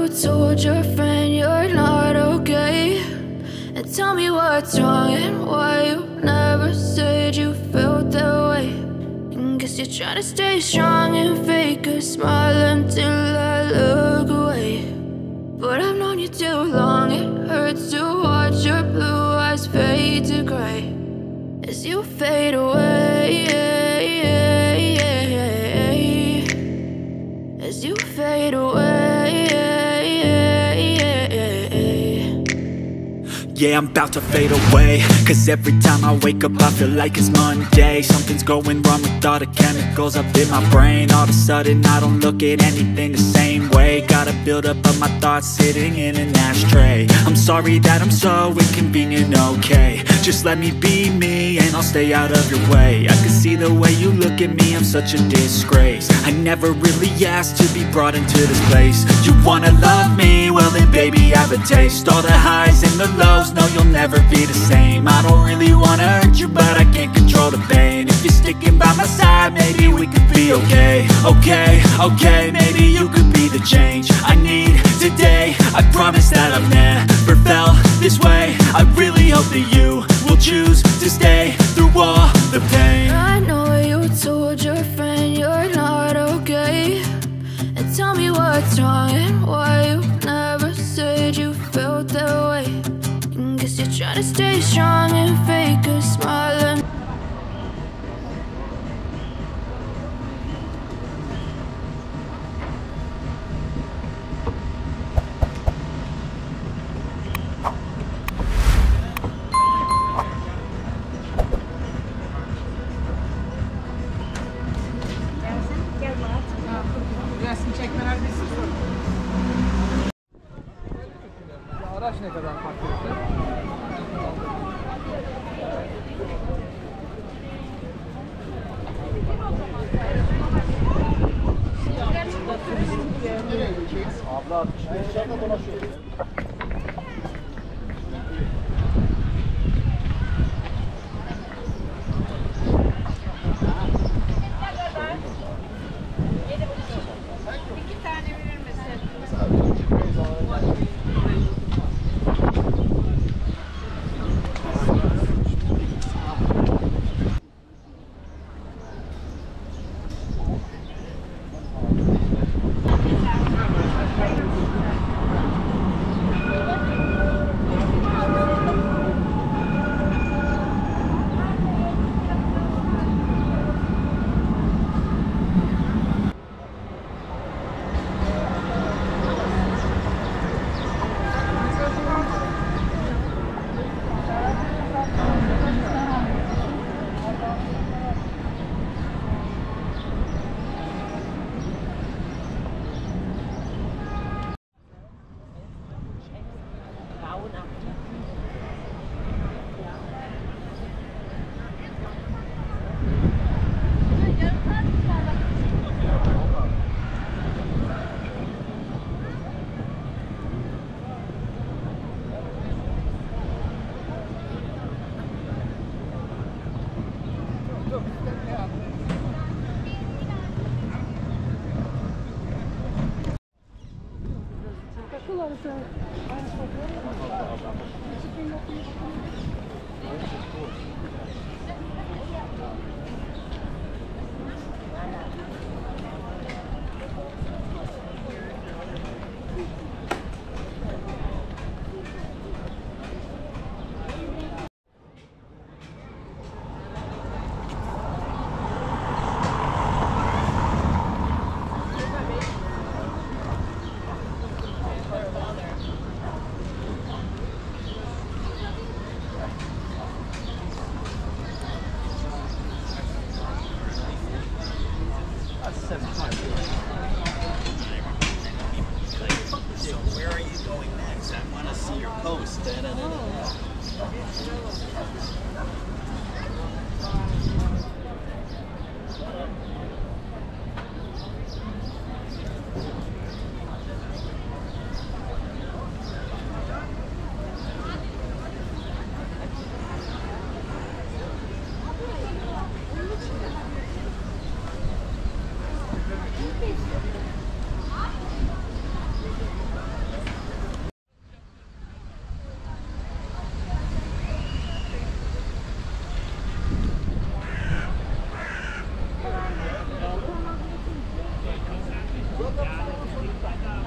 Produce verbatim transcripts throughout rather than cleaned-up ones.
told your friend you're not okay, and tell me what's wrong and why you never said you felt that way. And guess you're trying to stay strong and fake a smile until I look away. But I've known you too long, it hurts to watch your blue eyes fade to gray as you fade away, as you fade away. Yeah, I'm about to fade away, cause every time I wake up I feel like it's Monday. Something's going wrong with all the chemicals up in my brain. All of a sudden I don't look at anything the same way. Gotta build up of my thoughts sitting in an ashtray. I'm sorry that I'm so inconvenient, okay. Just let me be me and I'll stay out of your way. I can see the way you look at me, I'm such a disgrace. I never really asked to be brought into this place. You wanna love me? Well then baby have a taste. All the highs and the lows, no, you'll never be the same. I don't really wanna hurt you, but I can't control the pain. If you're sticking by my side, maybe we could be okay. Okay, okay, maybe you could be the change I need today. I promise that I've never felt this way. I really hope that you will choose to stay through all the pain. I know you told your friend you're not okay, and tell me what's wrong and why you never said you felt that way. Guess you're trying to stay strong and fake a smile and araç ne kadar fark etti? Abla altmış beş yaşında dolaşıyor. İki tane verir misin? So where are you going next? I want to see your post. Da, da, da, da.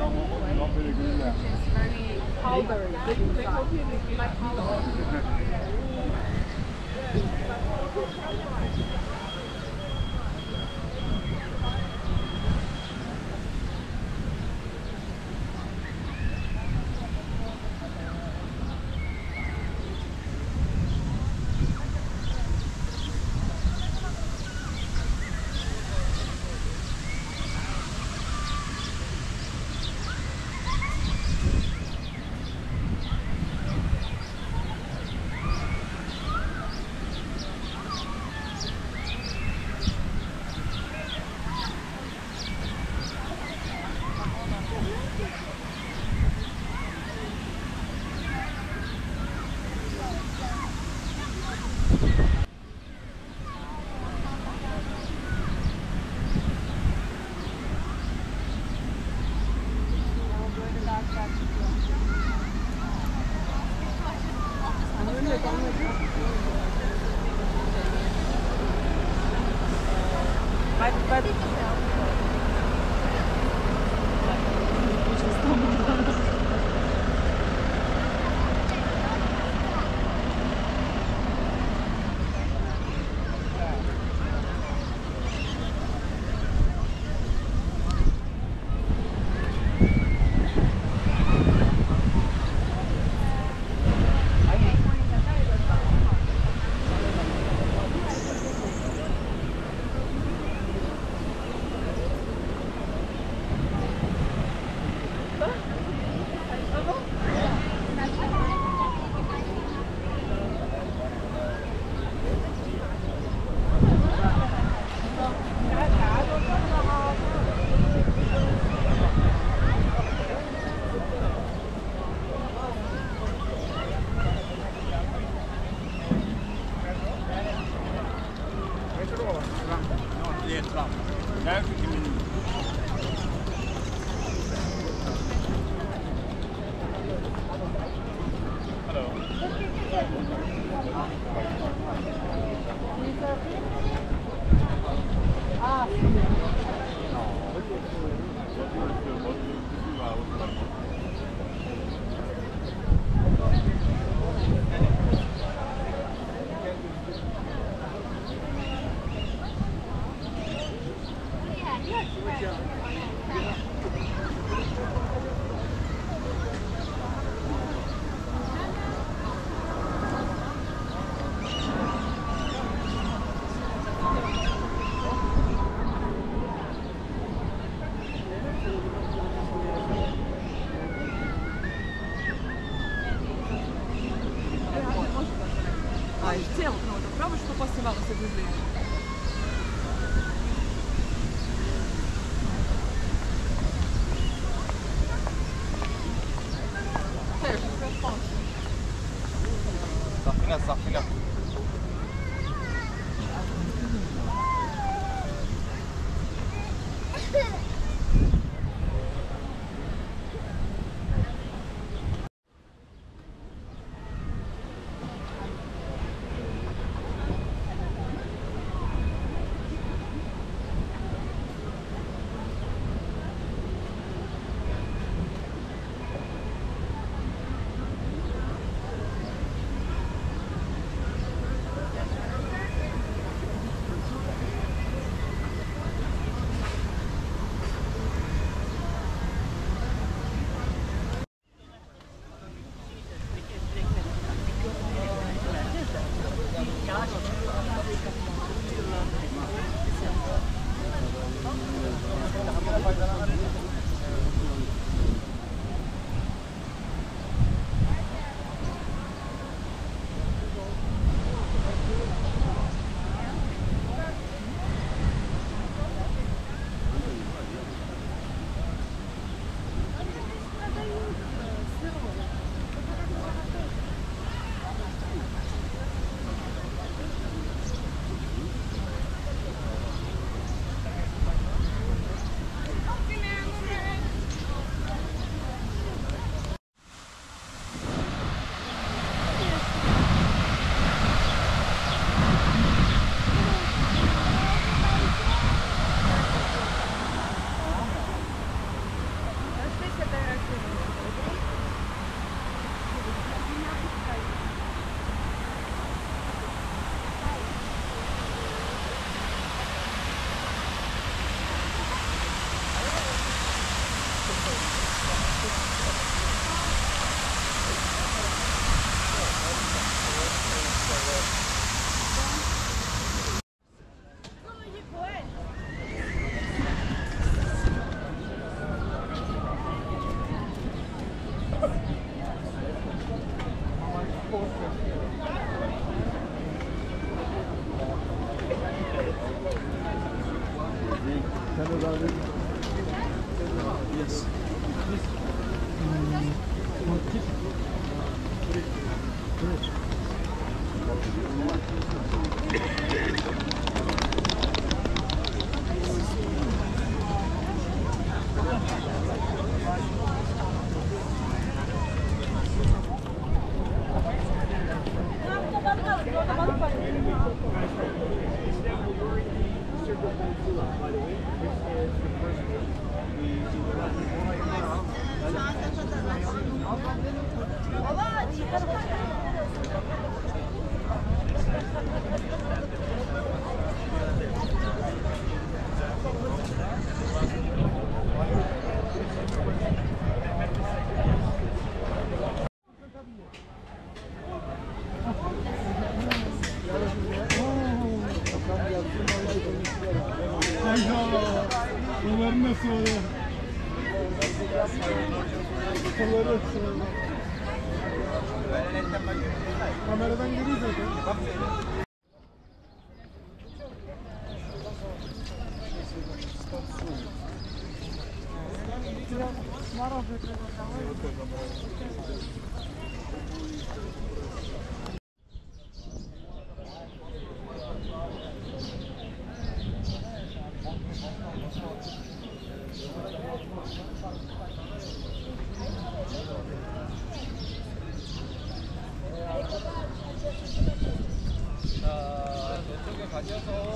very powdery inside. Like powder. Bunların nasıl oluyor? Bunları kameradan geliyor zaten. 저쪽에 가셔서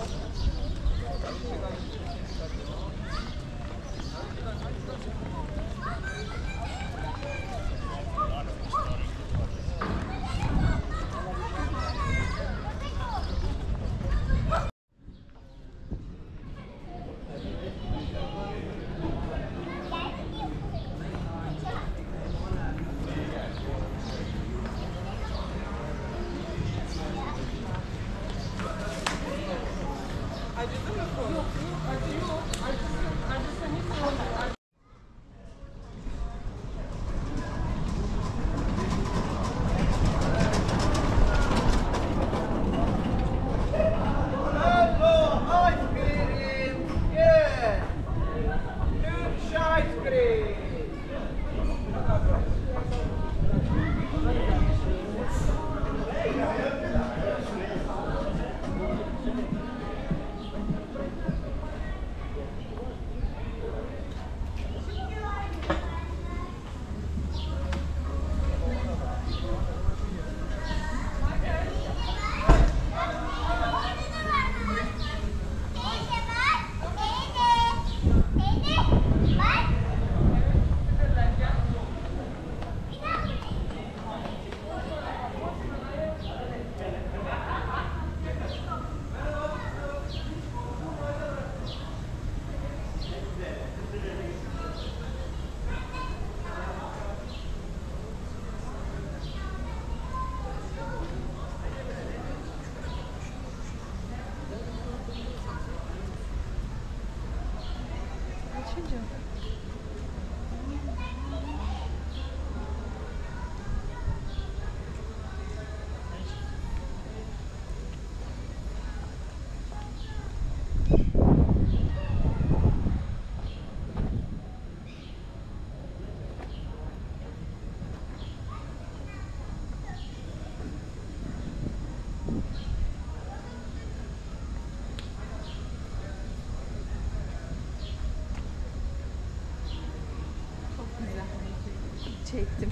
Çektim.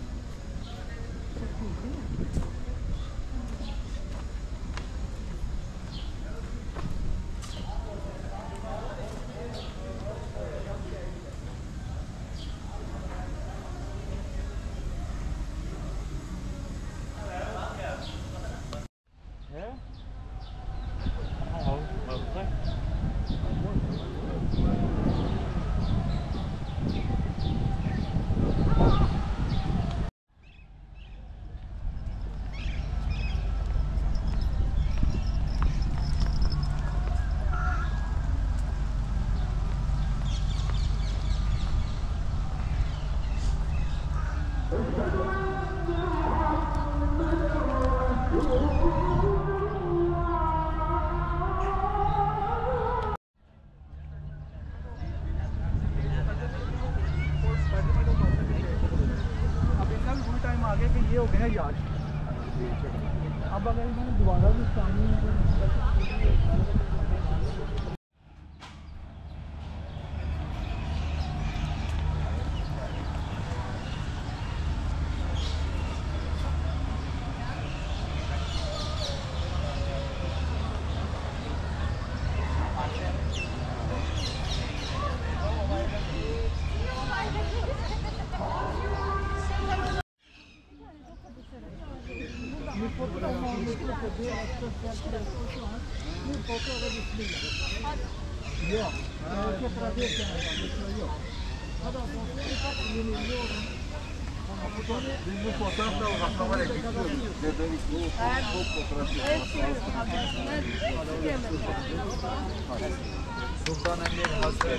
Çok iyi değil mi? ये हो गया याद अब अगर इन्होंने दोबारा भी सामने Bir hafta sergiler şu an bir fotoğrafı bismillah. Yok. Erkek trafiğe kenarında yok. Adam fotoğrafı yeni yok. Biz bu fotoğrafla uğraşmaya gidiyoruz. Dedelik bu çok fotoğrafı. Sultan Ahmed Mosque.